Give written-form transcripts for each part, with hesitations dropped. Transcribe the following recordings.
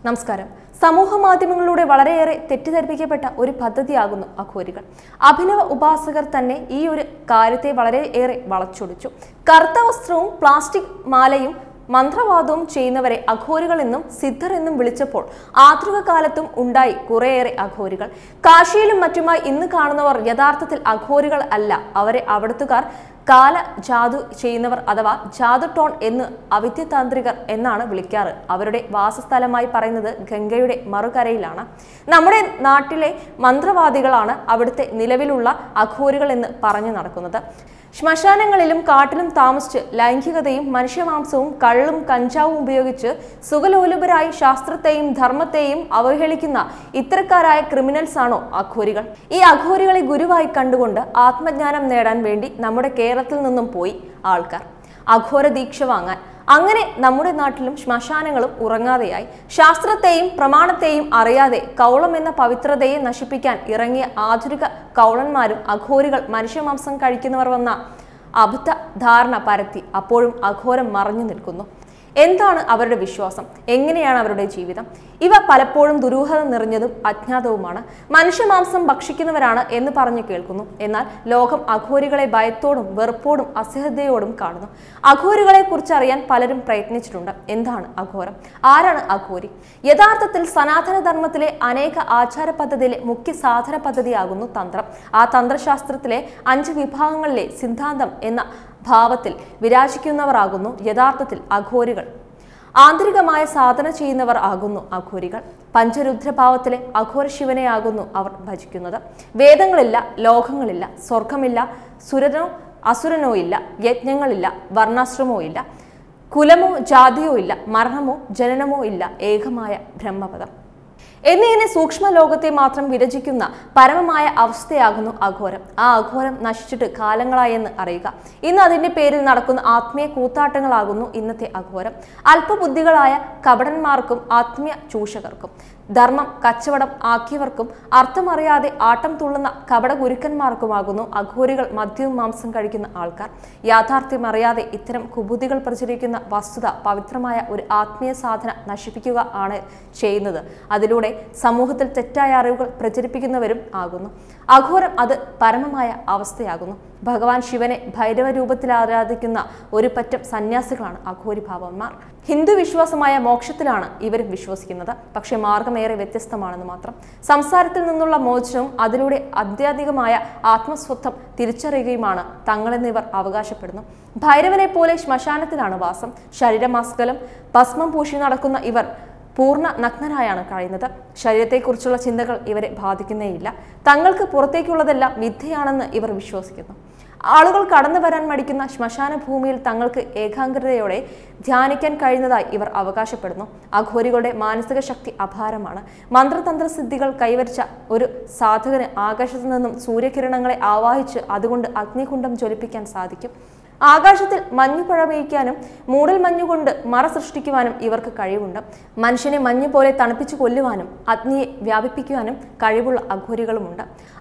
നമസ്കാരം. സമൂഹ മാധ്യമങ്ങളിലൂടെ വളരെയേറെ തെറ്റിദ്ധരിപ്പിക്കപ്പെട്ട ഒരു പദ്ധതിയാകുന്നു അഘോരികൾ. അഭിനവ ഉപാസകർ തന്നെ ഈ ഒരു കാര്യത്തെ വളരെയേറെ വളച്ചൊടിച്ചു. കറുത്ത വസ്ത്രവും പ്ലാസ്റ്റിക് മാലയും മന്ത്രവാദവും ചെയ്യുന്നവരെ അഘോരികൾ എന്നും സിദ്ധർ എന്നും വിളിച്ചപ്പോൾ ആധുനിക കാലത്തും ഉണ്ടായി കുറേയേറെ അഘോരികൾ. കാശിയിലും മറ്റുമായി ഇന്ന് കാണുന്നവർ യഥാർത്ഥത്തിൽ അഘോരികൾ അല്ല. അവരെ അവിടുത്തുകാർ കാല ജാദു ചെയ്യുന്നവർ അഥവാ ജാദു ടോൺ എന്ന് അവിദ്യതാന്ത്രികർ എന്നാണ് വിളിക്കാറ്. അവരുടെ വാസസ്ഥലമായി പറയുന്നത് ഗംഗയുടെ മറുകരയിലാണ്. നമ്മുടെ നാട്ടിലെ മന്ത്രവാദികളാണ് അവിടുത്തെ നിലവിലുള്ള അഘോരികൾ എന്ന് പറഞ്ഞു നടക്കുന്നത്. ശ്മശാനങ്ങളിലും കാട്ടിലും താമസിച്ച് ലൈംഗികതയും മനുഷ്യമാംസവും കള്ളും കഞ്ചാവും ഉപയോഗിച്ച് സുഖലോലുപരായി ശാസ്ത്രത്തെയും ധർമ്മത്തെയും അവഹേളിക്കുന്ന ഇത്തരക്കാരായ ക്രിമിനൽസ് ആണോ അഘോരികൾ? ഈ അഘോരികളെ ഗുരുവായി കണ്ടുകൊണ്ട് ആത്മജ്ഞാനം നേടാൻ വേണ്ടി നമ്മുടെ കേരളത്തിൽ നിന്നും പോയി ആൾക്കാർ അഘോര ദീക്ഷ വാങ്ങാൻ. അങ്ങനെ നമ്മുടെ നാട്ടിലും ശ്മശാനങ്ങളും ഉറങ്ങാതെയായി. ശാസ്ത്രത്തെയും പ്രമാണത്തെയും അറിയാതെ കൗളം എന്ന പവിത്രതയെ നശിപ്പിക്കാൻ ഇറങ്ങിയ ആധുനിക കൗളന്മാരും അഘോരികൾ മനുഷ്യമാംസം കഴിക്കുന്നവർ വന്ന അബദ്ധ ധാരണ പരത്തി അപ്പോഴും അഘോരം മറഞ്ഞു നിൽക്കുന്നു. എന്താണ് അവരുടെ വിശ്വാസം? എങ്ങനെയാണ് അവരുടെ ജീവിതം? ഇവ പലപ്പോഴും ദുരൂഹത നിറഞ്ഞതും അജ്ഞാതവുമാണ്. മനുഷ്യമാംസം ഭക്ഷിക്കുന്നവരാണ് എന്ന് പറഞ്ഞു കേൾക്കുന്നു. എന്നാൽ ലോകം അഘോരികളെ ഭയത്തോടും വെറുപ്പോടും അസഹ്യതയോടും കാണുന്നു. അഘോരികളെ കുറിച്ച് അറിയാൻ പലരും പ്രയത്നിച്ചിട്ടുണ്ട്. എന്താണ് അഘോരം? ആരാണ് അഘോരി? യഥാർത്ഥത്തിൽ സനാതന ധർമ്മത്തിലെ അനേക ആചാര പദ്ധതിയിലെ മുഖ്യ സാധന പദ്ധതിയാകുന്നു തന്ത്രം. ആ തന്ത്രശാസ്ത്രത്തിലെ 5 വിഭാഗങ്ങളിലെ സിദ്ധാന്തം എന്ന ഭാവത്തിൽ വിരാജിക്കുന്നവരാകുന്നു യഥാർത്ഥത്തിൽ അഘോരികൾ. ആന്തരികമായ സാധന ചെയ്യുന്നവർ ആകുന്നു അഘോരികൾ. പഞ്ചരുദ്രഭാവത്തിലെ അഘോര ശിവനെയാകുന്നു അവർ ഭജിക്കുന്നത്. വേദങ്ങളില്ല, ലോകങ്ങളില്ല, സ്വർഗമില്ല, സുരനോ അസുരനോ ഇല്ല, യജ്ഞങ്ങളില്ല, വർണ്ണാശ്രമോ ഇല്ല, കുലമോ ജാതിയോ ഇല്ല, മരണമോ ജനനമോ ഇല്ല, ഏകമായ ബ്രഹ്മപദം എന്നിങ്ങനെ സൂക്ഷ്മ ലോകത്തെ മാത്രം വിരചിക്കുന്ന പരമമായ അവസ്ഥയാകുന്നു അഘോരം. ആ അഘോരം നശിച്ചിട്ട് കാലങ്ങളായെന്ന് അറിയുക. ഇന്ന് അതിന്റെ പേരിൽ നടക്കുന്ന ആത്മീയ കൂത്താട്ടങ്ങളാകുന്നു ഇന്നത്തെ അഘോരം. അല്പബുദ്ധികളായ കപടന്മാർക്കും ആത്മീയ ചൂഷകർക്കും ധർമ്മം കച്ചവടം ആക്കിയവർക്കും അർത്ഥമറിയാതെ ആട്ടം തുള്ളുന്ന കപട ഗുരുക്കന്മാർക്കുമാകുന്നു അഘോരികൾ മദ്യവും മാംസം കഴിക്കുന്ന ആൾക്കാർ. യാഥാർത്ഥ്യമറിയാതെ ഇത്തരം കുബുദ്ധികൾ പ്രചരിക്കുന്ന വസ്തുത പവിത്രമായ ഒരു ആത്മീയ സാധന നശിപ്പിക്കുക ആണ് ചെയ്യുന്നത്. അതിലൂടെ സമൂഹത്തിൽ തെറ്റായ അറിവുകൾ പ്രചരിപ്പിക്കുന്നവരും ആകുന്നു. അഘോരം അത് പരമമായ അവസ്ഥയാകുന്നു. ഭഗവാൻ ശിവനെ ഭൈരവ രൂപത്തിൽ ആരാധിക്കുന്ന ഒരു പറ്റം സന്യാസികളാണ് അഘോരി ഭാവന്മാർ. ഹിന്ദു വിശ്വാസമായ മോക്ഷത്തിലാണ് ഇവരും വിശ്വസിക്കുന്നത്. പക്ഷെ മാർഗമേറെ വ്യത്യസ്തമാണെന്ന് മാത്രം. സംസാരത്തിൽ നിന്നുള്ള മോചനവും അതിലൂടെ ആധ്യാത്മികമായ ആത്മസ്വത്വം തിരിച്ചറിയുകയുമാണ് തങ്ങളെന്ന് ഇവർ അവകാശപ്പെടുന്നു. ഭൈരവനെ പോലെ ശ്മശാനത്തിലാണ് വാസം. ശരീരമാസ്കലം ഭസ്മം പൂശി നടക്കുന്ന ഇവർ പൂർണ്ണ നഗ്നരായാണ് കഴിയുന്നത്. ശരീരത്തെക്കുറിച്ചുള്ള ചിന്തകൾ ഇവരെ ബാധിക്കുന്നേയില്ല. തങ്ങൾക്ക് പുറത്തേക്കുള്ളതെല്ലാം മിഥ്യയാണെന്ന് ഇവർ വിശ്വസിക്കുന്നു. ആളുകൾ കടന്നു വരാൻ മടിക്കുന്ന ശ്മശാന ഭൂമിയിൽ തങ്ങൾക്ക് ഏകാഗ്രതയോടെ ധ്യാനിക്കാൻ കഴിയുന്നതായി ഇവർ അവകാശപ്പെടുന്നു. അഘോരികളുടെ മാനസിക ശക്തി അപാരമാണ്. മന്ത്രതന്ത്ര സിദ്ധികൾ കൈവരിച്ച ഒരു സാധകന് ആകാശത്തു നിന്നും സൂര്യകിരണങ്ങളെ ആവാഹിച്ച് അതുകൊണ്ട് അഗ്നികുണ്ഡം ജ്വലിപ്പിക്കാൻ സാധിക്കും. ആകാശത്തിൽ മഞ്ഞുപഴ മേയ്ക്കാനും മൂടൽ മഞ്ഞുകൊണ്ട് മറ സൃഷ്ടിക്കുവാനും ഇവർക്ക് കഴിവുണ്ട്. മനുഷ്യനെ മഞ്ഞു പോലെ തണുപ്പിച്ചു കൊല്ലുവാനും അഗ്നിയെ വ്യാപിപ്പിക്കുവാനും കഴിവുള്ള അഘോരികളുമുണ്ട്.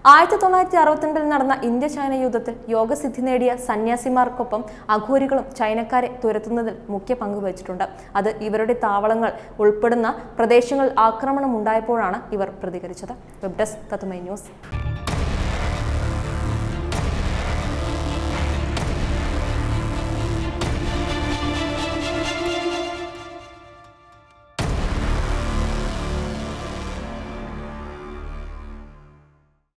1962 നടന്ന ഇന്ത്യ ചൈന യുദ്ധത്തിൽ യോഗസിദ്ധി നേടിയ സന്യാസിമാർക്കൊപ്പം അഘോരികളും ചൈനക്കാരെ തുരത്തുന്നതിൽ മുഖ്യ പങ്ക് വഹിച്ചിട്ടുണ്ട്. അത് ഇവരുടെ താവളങ്ങൾ ഉൾപ്പെടുന്ന പ്രദേശങ്ങളിൽ ആക്രമണം ഉണ്ടായപ്പോഴാണ് ഇവർ പ്രതികരിച്ചത്. വെബ് ഡെസ്ക് തത്തുമൈ ന്യൂസ്.